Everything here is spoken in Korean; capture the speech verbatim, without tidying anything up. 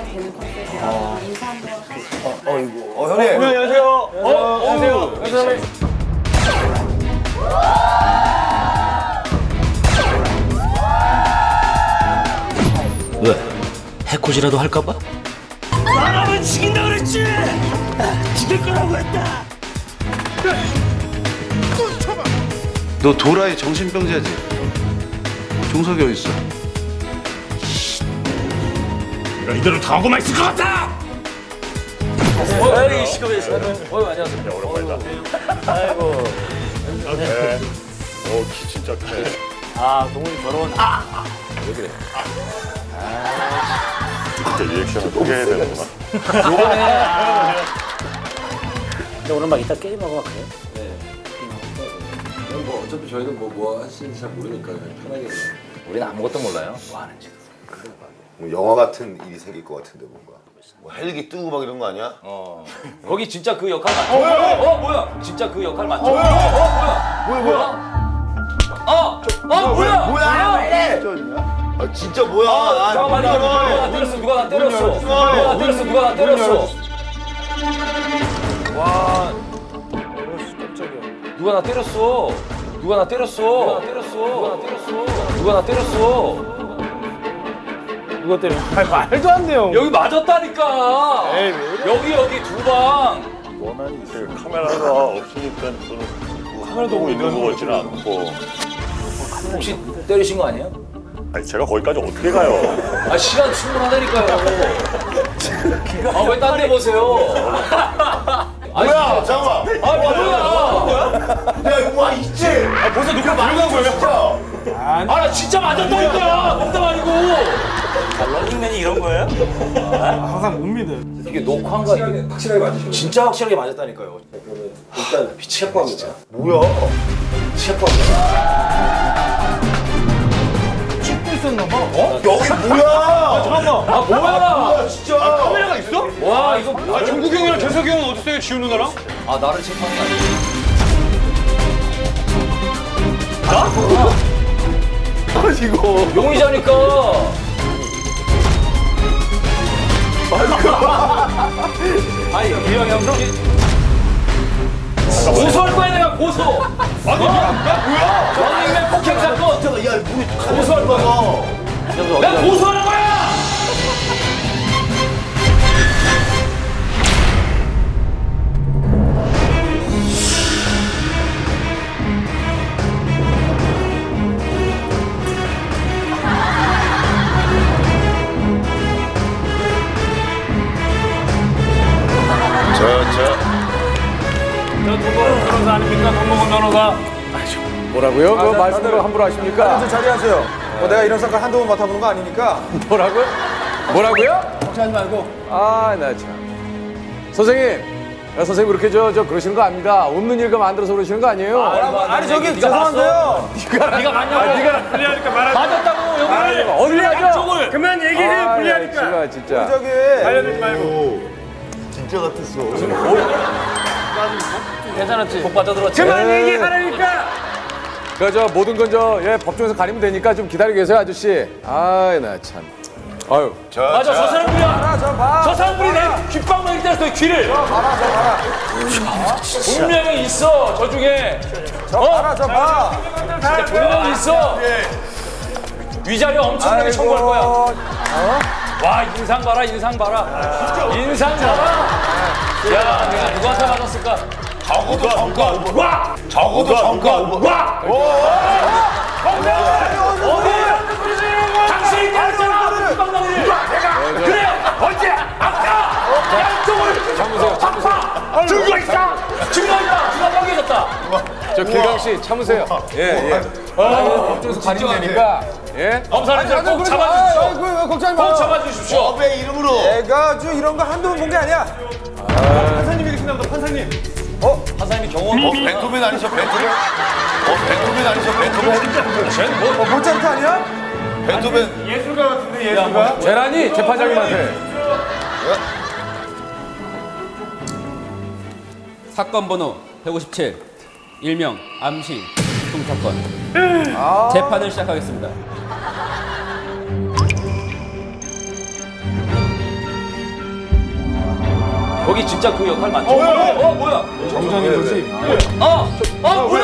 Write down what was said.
되는 컨셉이라 인사 한번 하시죠. 어, 어이구. 어, 형님. 안녕하세요. 어, 안녕하세요. 안녕하세요. 왜? 해코지라도 할까봐? 나라면 죽인다 그랬지! 죽일 거라고 했다! 너 도라이 정신병자지? 종석이 어딨어? 내가 이대로 당하고만 있을 것 같아! 어이 시끄러워서. 어이 안녕하세요. 오랜만이다. 아이고. 네. 어, 키 진짜 크네. 아 동훈이 저런. 아. 왜 그래? 진짜 리액션을 또 해야 되는구나. 요번에. 근데 오늘 막 이따 게임하고 막 그래요? 네. 뭐 어차피 저희는 뭐 뭐 하시는지 잘 모르니까 편하게. 우리는 아무것도 몰라요. 뭐 하는지도. 뭐 영화 같은 일이 생길 것 같은데 뭔가. 뭐 헬기 뜨고 막 이런 거 아니야? 어. 거기 진짜 그 역할 맞죠? 어, 뭐야? 어 뭐야? 진짜 그 역할 맞죠? 어 뭐야? 어 뭐야? 뭐야 뭐야? 어! 어 뭐야? 뭐야? 왜? 아 진짜 뭐야? 아, 잠깐만 이거 누가 나 때렸어? 누가 나 때렸어? 누가 나 때렸어? 누가 나 때렸어? 와. 누가 나 때렸어? 누가 나 때렸어? 누가 나 때렸어? 누가 나 때렸어? 누가 나 때렸어? 누가 때려? 아니, 말도 안 돼요. 여기 맞았다니까. 에이, 왜 여기 여기 두 방. 원하니 그 카메라가 없으니까 저는 카메라 보고 있는 거 같지는 않고. 혹시 때리신 거 아니에요? 아니 제가 거기까지 어떻게 가요? 아 시간 충분하다니까요. 아 왜 딴 데 보세요? 뭐야? 잠깐만. 아 뭐야? 야 이거 뭐 있지? 아 벌써 누가 말한 거예요? 아나 진짜 맞았다니까. 농담 아니고. 런닝맨이 이런 거예요? 항상 못 믿어요. 이게 녹화인가 이게? 확실하게 맞으시고. 진짜 확실하게 맞았다니까요. 그러면 일단 체포합니다. 뭐야? 체포합니다. 찍고 있었나 봐. 어? 여기 뭐야? 잠깐만. 아 뭐야? 진짜. 카메라가 있어? 와 이거 아, 정국이 형이랑 재석이 형은 어디 있어요? 지훈 누나랑? 아 나를 체크한 게 아니야. 아 이거. 용의자니까. 아니 기영 형 고소할 거야 내가 고소. 아니 야 뭐야? 런닝맨 폭행 사건. 야 문이 고소할 거야. 내가 고소하는 거야. 저 저. 저 동먹은 변호사 아닙니까? 동먹은 변호사. 뭐라고요? 그 말씀을 함부로 하십니까? 좀 자리하세요. 뭐 내가 이런 사건 한두 번 맡아보는 거 아니니까. 뭐라고요? 뭐라고요? 걱정하지 말고. 아, 나 참. 선생님, 야, 선생님 그렇게 저, 저 그러시는 거 아닙니다. 없는 일가 만들어서 그러시는 거 아니에요? 아, 아니 저기 죄송한데요. 네가 네가 맞냐고. 아, 네가 불리하니까 말하지. 맞았다고 여기를. 어딜 가죠? 쪽을. 그만 얘기해. 아, 불리하니까. 야, 진짜. 저기. 알려드리지 말고. 진짜 같았어. 괜찮았지? 복 빠져들었지? 그만 에이. 얘기하라니까. 그 저 모든 건 저 예, 법정에서 가리면 되니까 좀 기다리고 계세요, 아저씨. 아이, 나 참. 아유. 저 맞아 저 사람들이야. 봐라 저 봐. 저 사람들이 내 귓방망이 때렸어 귀를. 저 봐라 저 봐라. 분명히 있어 저 중에. 저 봐라 저 봐. 진짜 분명히 있어. 위자료 엄청나게 청구할 거야. 와 인상 봐라 인상 봐라. 인상 봐라. 야 내가 누구한테 맞았을까? 적어도 정가 와! 적어도 정가 와! 어디? 당신이 때렸잖아! 뒷방망이를! 내가! 그래! 언제? 아까! 양쪽을! 참으세요, 참으세요. 증거 있다! 증거 있다! 증거 넘겨졌다! 저 길강 씨, 참으세요. 예, 예. 법정에서 가리면 되니까. 예? 검사님들 꼭 아, 잡아주십시오! 왜 걱정 마. 꼭 잡아주십시오! 법의 이름으로. 내가 저 이런 거 한두 번 본 게 아니야. 판사님이 계신다 보다 판사님. 판사님이 경호원 어 베토벤 아니셔 베토벤? 어 베토벤 아니셔 베토벤? 쟤는 뭐? 어 모차르트 아니야? 베토벤. 예술가 같은데 예술가. 재란이 재판장님한테. 사건 번호 백오십칠 일명 암시 교통사건 재판을 시작하겠습니다. 여기 진짜 그 역할 맞죠? 어, 어, 뭐야? 정전인 거지? 어, 어, 뭐야?